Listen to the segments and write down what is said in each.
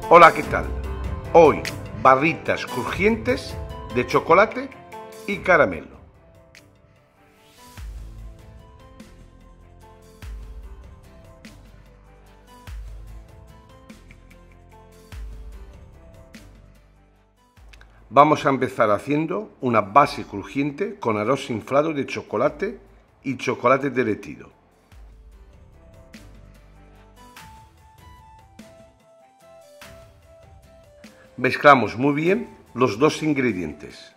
Hola, ¿qué tal? Hoy, barritas crujientes de chocolate y caramelo. Vamos a empezar haciendo una base crujiente con arroz inflado de chocolate y chocolate derretido. Mezclamos muy bien los dos ingredientes.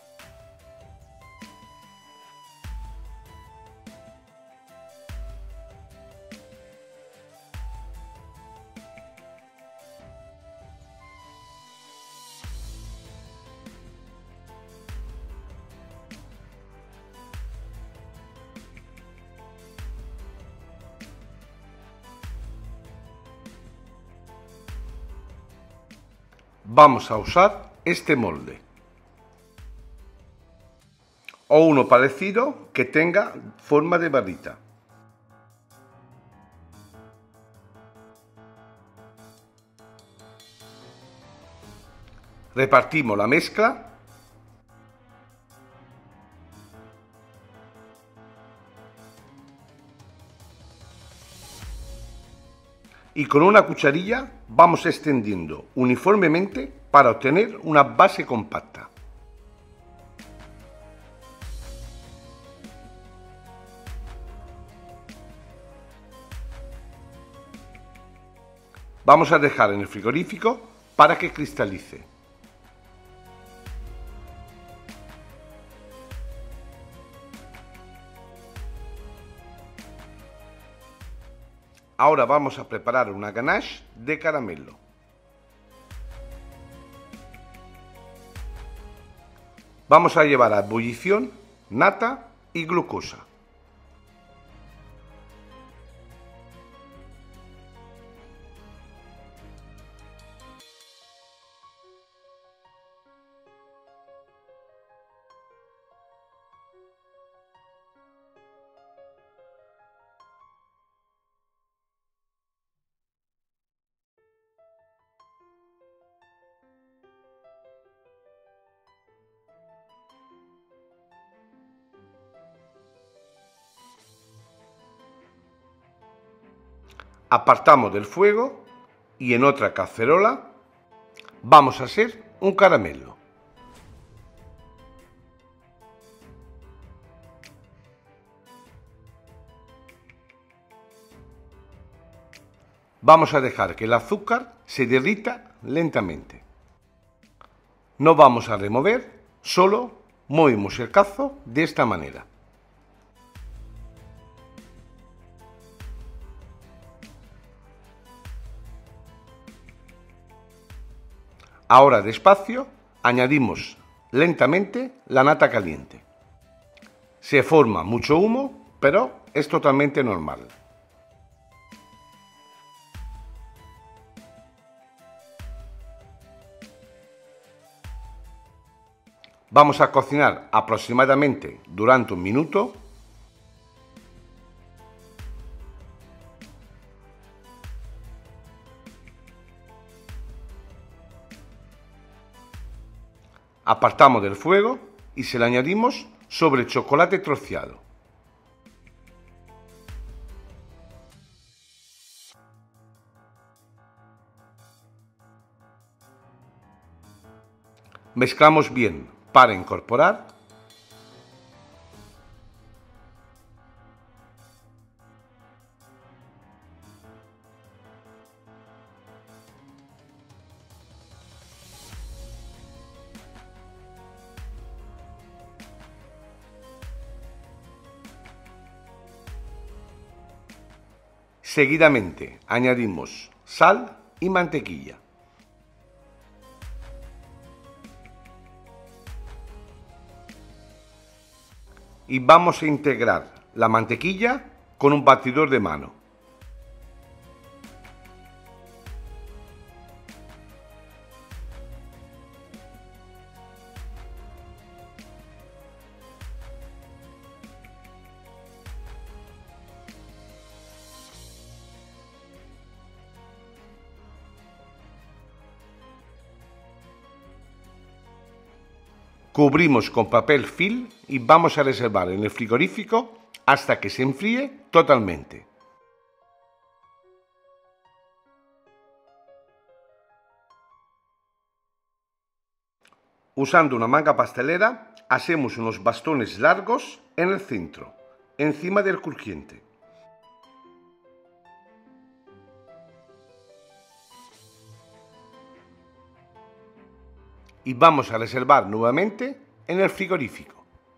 Vamos a usar este molde o uno parecido que tenga forma de barrita. Repartimos la mezcla y con una cucharilla vamos extendiendo uniformemente para obtener una base compacta. Vamos a dejar en el frigorífico para que cristalice. Ahora vamos a preparar una ganache de caramelo. Vamos a llevar a ebullición nata y glucosa. Apartamos del fuego y en otra cacerola vamos a hacer un caramelo. Vamos a dejar que el azúcar se derrita lentamente. No vamos a remover, solo movemos el cazo de esta manera. Ahora despacio añadimos lentamente la nata caliente. Se forma mucho humo, pero es totalmente normal. Vamos a cocinar aproximadamente durante un minuto. Apartamos del fuego y se le añadimos sobre el chocolate troceado. Mezclamos bien para incorporar. Seguidamente añadimos sal y mantequilla. Y vamos a integrar la mantequilla con un batidor de mano. Cubrimos con papel film y vamos a reservar en el frigorífico hasta que se enfríe totalmente. Usando una manga pastelera, hacemos unos bastones largos en el centro, encima del crujiente. Y vamos a reservar nuevamente en el frigorífico.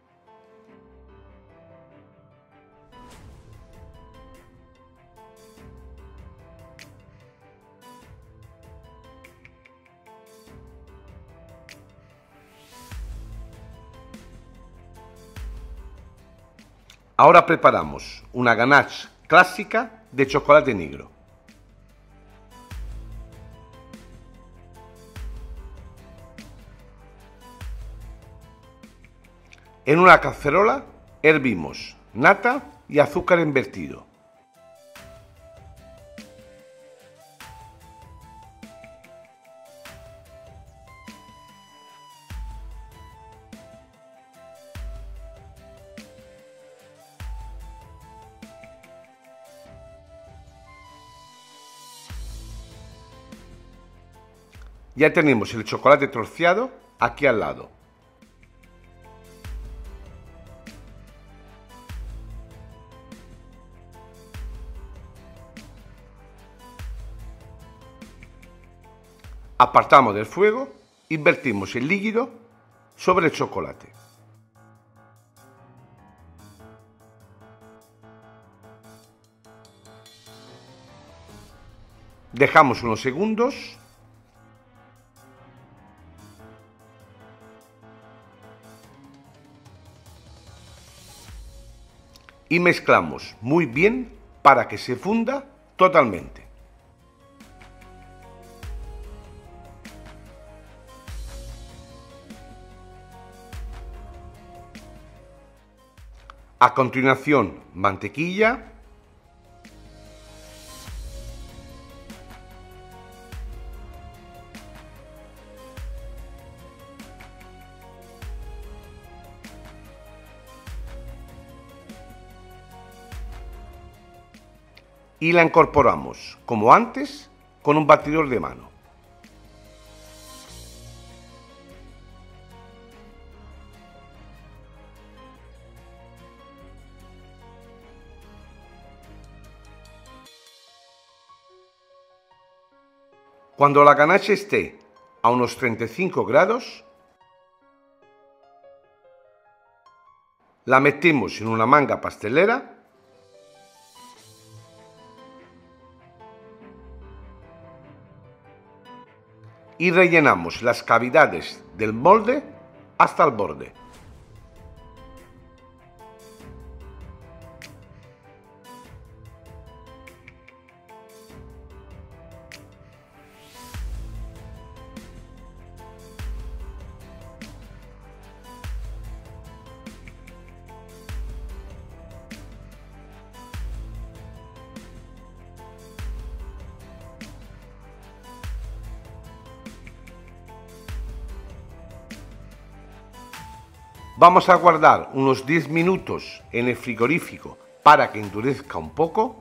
Ahora preparamos una ganache clásica de chocolate negro. En una cacerola hervimos nata y azúcar invertido. Ya tenemos el chocolate troceado aquí al lado. Apartamos del fuego y vertimos el líquido sobre el chocolate. Dejamos unos segundos y mezclamos muy bien para que se funda totalmente. A continuación, mantequilla, y la incorporamos, como antes, con un batidor de mano. Cuando la ganache esté a unos 35 grados, la metemos en una manga pastelera y rellenamos las cavidades del molde hasta el borde. Vamos a guardar unos 10 minutos en el frigorífico para que endurezca un poco.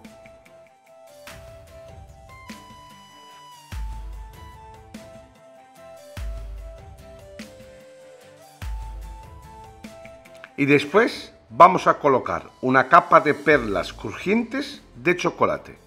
Y después vamos a colocar una capa de perlas crujientes de chocolate.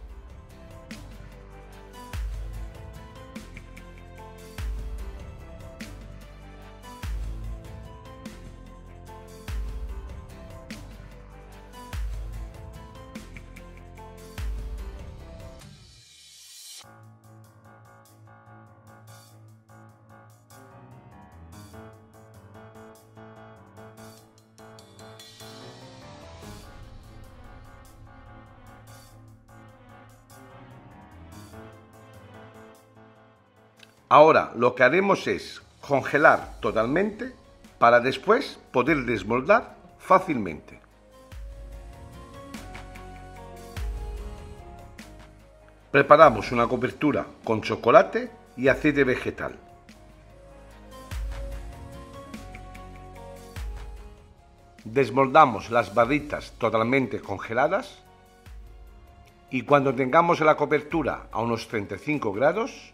Ahora lo que haremos es congelar totalmente para después poder desmoldar fácilmente. Preparamos una cobertura con chocolate y aceite vegetal. Desmoldamos las barritas totalmente congeladas y cuando tengamos la cobertura a unos 35 grados,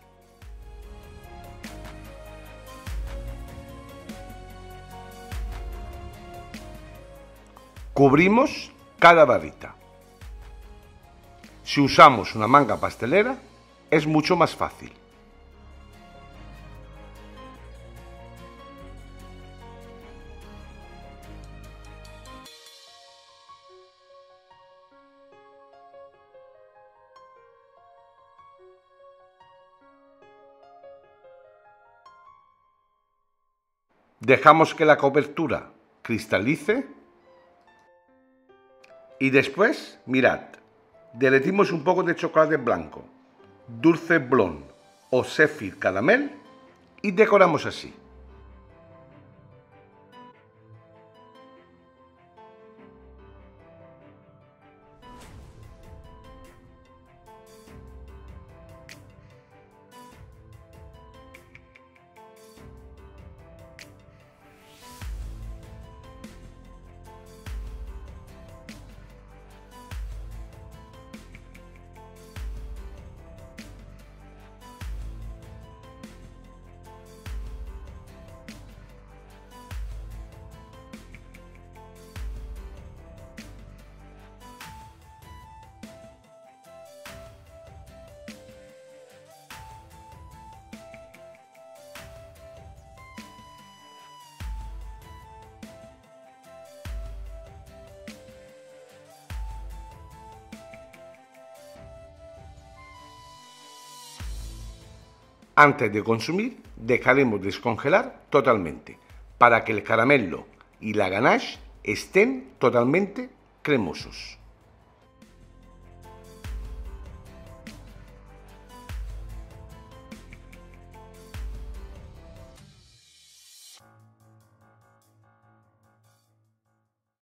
cubrimos cada barrita. Si usamos una manga pastelera, es mucho más fácil. Dejamos que la cobertura cristalice y después, mirad, derretimos un poco de chocolate blanco, dulce blonde o Zephyr caramel y decoramos así. Antes de consumir, dejaremos descongelar totalmente para que el caramelo y la ganache estén totalmente cremosos.